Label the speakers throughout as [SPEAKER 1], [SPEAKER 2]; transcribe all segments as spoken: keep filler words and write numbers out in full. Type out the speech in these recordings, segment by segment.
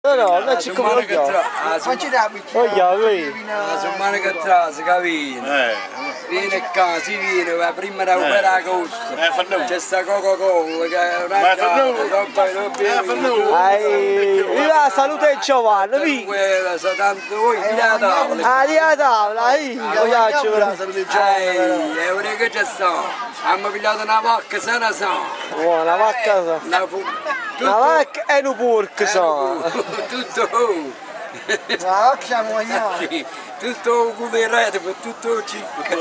[SPEAKER 1] No, no, non ci come io.
[SPEAKER 2] Non ci dà picchio.
[SPEAKER 1] Voglio, lui.
[SPEAKER 3] La settimana che tra si capisce. Viene qua, si viene, la prima da quella la costa. C'è sta Coca-Cola che è una casa.
[SPEAKER 1] Ai, viva salute Giovanni, vi.
[SPEAKER 3] Quella, sa tanto voi, lì a tavola.
[SPEAKER 1] Ah, lì a tavola, ai, vogliaci ora.
[SPEAKER 3] Ehi, è ora che c'è sta. Abbiamo pigliato una vacca sana sana.
[SPEAKER 1] Buona, vacca sa.
[SPEAKER 3] Una fu...
[SPEAKER 1] Una vacca e un porco sa.
[SPEAKER 3] Tutto.
[SPEAKER 2] La vacca siamo
[SPEAKER 3] Sì, tutto come rete, tutto cicca.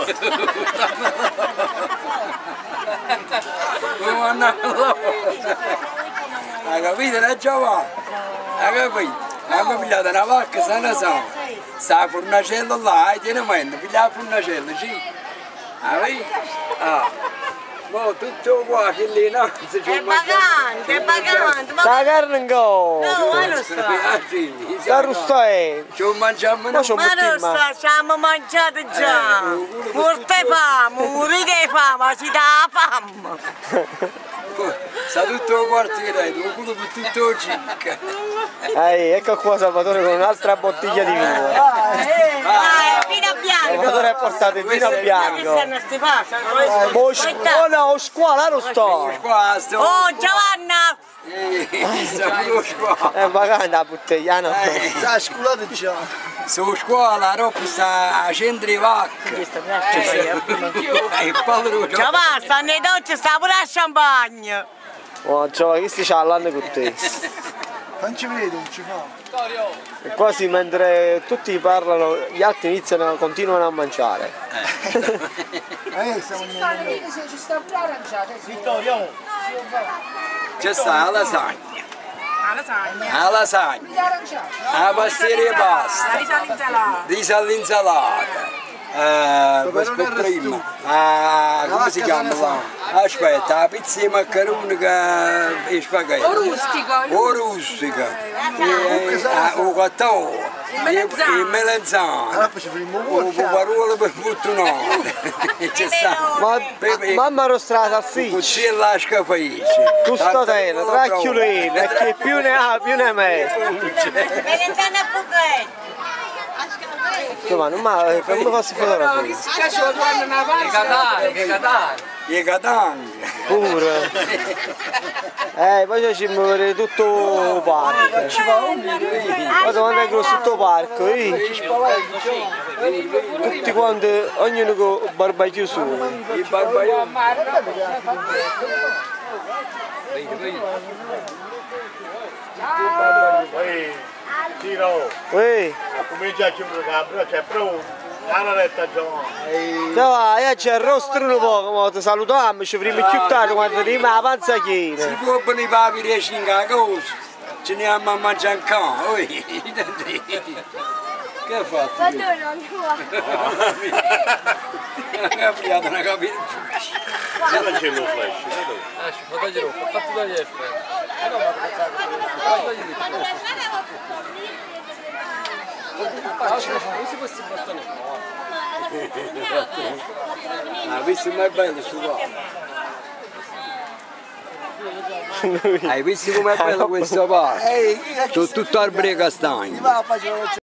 [SPEAKER 3] Come andava? Hai capito, la Giovanni? Hai capito? Abbiamo pigliato una vacca sana sana. Sta fornacella là, tieni mente, piglia la fornacella, sì. Hai ah. No, tutto qua, che lì no?
[SPEAKER 4] È vagante, è vagante.
[SPEAKER 1] La carne in go.
[SPEAKER 4] No, ma lo so.
[SPEAKER 3] Ah sì,
[SPEAKER 1] La rusta è.
[SPEAKER 3] ci mangiamo
[SPEAKER 1] Ma c'ho
[SPEAKER 4] Ma lo so, ci abbiamo mangiato già. Morte fame, morite fame, ci dà fame.
[SPEAKER 3] Sa tutto il quartiere, il culo per tutto cicca.
[SPEAKER 1] Ehi, ecco qua Salvatore con un'altra bottiglia di vino.
[SPEAKER 4] Ah, è vino bianco.
[SPEAKER 1] Salvatore ha portato il vino bianco. Oh, oh no, scuola non sto.
[SPEAKER 3] Qua sto.
[SPEAKER 4] Oh, Giovanna!
[SPEAKER 3] Siamo qua.
[SPEAKER 1] È vagante la bottiglia, no?
[SPEAKER 2] Sta sculato già.
[SPEAKER 3] Su scuola, dopo sta a centro di vacca. Il padrone.
[SPEAKER 4] Giovanna, sta nei docce, sta pure a champagne.
[SPEAKER 1] Oh, Giovanni, questi c'ha l'anno con te.
[SPEAKER 2] Non ci vedo, non ci fa.
[SPEAKER 1] E quasi mentre tutti parlano, gli altri iniziano, continuano a mangiare.
[SPEAKER 2] Eh, stiamo andando.
[SPEAKER 5] Ci sta pure arrangiata.
[SPEAKER 2] Vittorio.
[SPEAKER 3] C'è sta la lasagna.
[SPEAKER 4] La lasagna.
[SPEAKER 3] La lasagna. La pastiera e pasta. Risa all'insalata. Eh, questo prima. Ah, come si chiama là? Aspetta, la pizza di maccheroni e spaghetti.
[SPEAKER 5] O rustico.
[SPEAKER 3] O rustica. O cattone. Il melanzano.
[SPEAKER 2] Allora poi ci facciamo un
[SPEAKER 3] O puparuolo per buttonate. C'è sta.
[SPEAKER 1] Ma, mamma rostrata sì.
[SPEAKER 3] Così è la scapace.
[SPEAKER 1] Custodena, tra chiulini, e chi più ne ha più ne mette.
[SPEAKER 4] Melenzana a buchetti.
[SPEAKER 1] Giovanni, ma come posso fotografare?
[SPEAKER 3] Che catane, che catane. Che catane.
[SPEAKER 1] Pure. Eh, poi ci muovere tutto il parco. Guarda quando è grosso tutto il parco, eh? Tutti quanti, ognuno con il barbecue su.
[SPEAKER 3] Il barbecue.
[SPEAKER 6] Tiro,
[SPEAKER 1] Ehi,
[SPEAKER 6] comincia a chiudere la però c'è pronto, la retta Giovanni.
[SPEAKER 1] vai, io c'è il rostro un po', ma ti salutiamo, ci prima più tardi quando ti la panza
[SPEAKER 3] Si
[SPEAKER 1] china.
[SPEAKER 3] può bene i papi riesci in cosa, ce ne andiamo a mangiare in casa, che hai fatto?
[SPEAKER 5] Ma dove non
[SPEAKER 3] Che ha pigliato una capita?
[SPEAKER 6] Cosa c'è lo flash?
[SPEAKER 3] Ah, visto com'è bello sto qua? Hai visto com'è bello questo parco? Sono tutto alberi castagni.